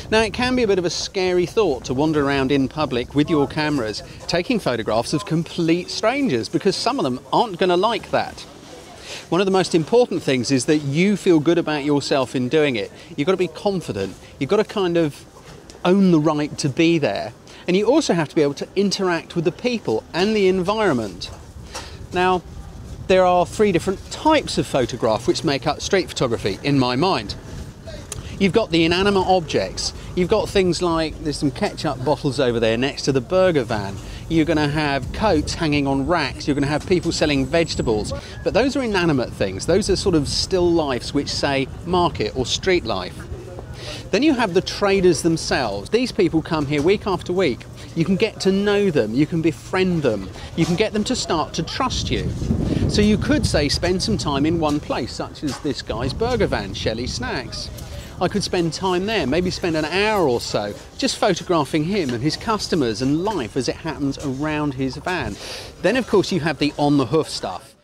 Now, it can be a bit of a scary thought to wander around in public with your cameras taking photographs of complete strangers, because some of them aren't going to like that. One of the most important things is that you feel good about yourself in doing it. You've got to be confident. You've got to kind of own the right to be there. And you also have to be able to interact with the people and the environment. Now, there are 3 different types of photograph which make up street photography in my mind. You've got the inanimate objects. You've got things like, there's some ketchup bottles over there next to the burger van. You're going to have coats hanging on racks. You're going to have people selling vegetables. But those are inanimate things. Those are sort of still lifes which say market or street life. Then you have the traders themselves. These people come here week after week. You can get to know them, you can befriend them, you can get them to start to trust you. So you could say spend some time in one place, such as this guy's burger van, Shelley Snacks. I could spend time there, maybe spend an hour or so, just photographing him and his customers and life as it happens around his van. Then of course you have the on the hoof stuff.